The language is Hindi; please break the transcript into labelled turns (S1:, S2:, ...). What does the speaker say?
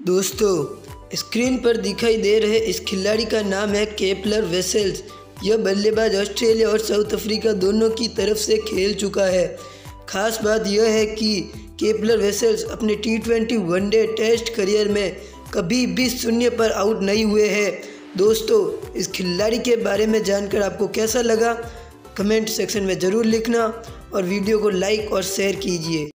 S1: दोस्तों, स्क्रीन पर दिखाई दे रहे इस खिलाड़ी का नाम है केपलर वेसेल्स। यह बल्लेबाज ऑस्ट्रेलिया और साउथ अफ्रीका दोनों की तरफ से खेल चुका है। खास बात यह है कि केपलर वेसेल्स अपने T20 वनडे टेस्ट करियर में कभी भी शून्य पर आउट नहीं हुए हैं। दोस्तों, इस खिलाड़ी के बारे में जानकर आपको कैसा लगा, कमेंट सेक्शन में ज़रूर लिखना और वीडियो को लाइक और शेयर कीजिए।